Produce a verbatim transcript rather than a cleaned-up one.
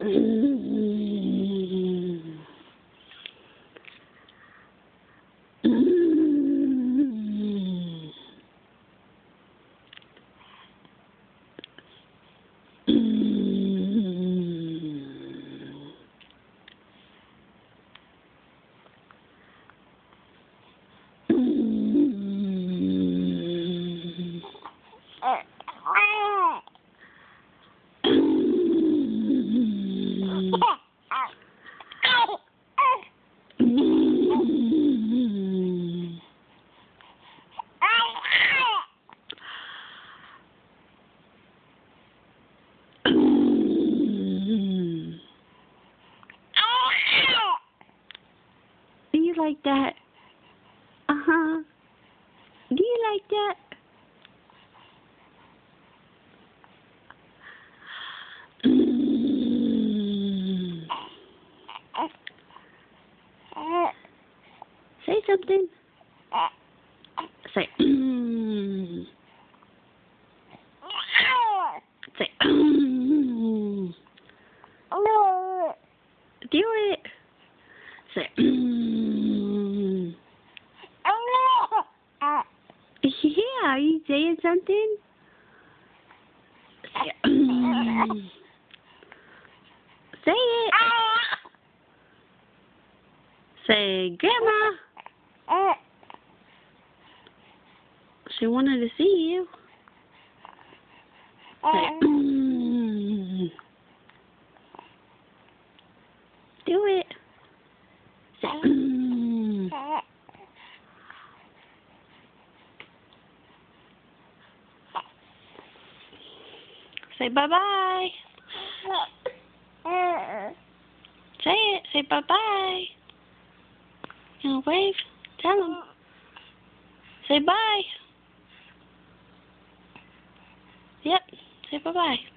Do you like that? Uh-huh. Do you like that? Mm. Say something. Say. Mm. Say. Mm. Do it. Say. Mm. Yeah, are you saying something? Say. Mm. Say it. Say, Grandma. She wanted to see you. Say, mm. Do it. Say, mm. Say bye-bye. Say it. Say bye-bye. You know, wave. Tell them. Say bye. Yep. Say bye-bye.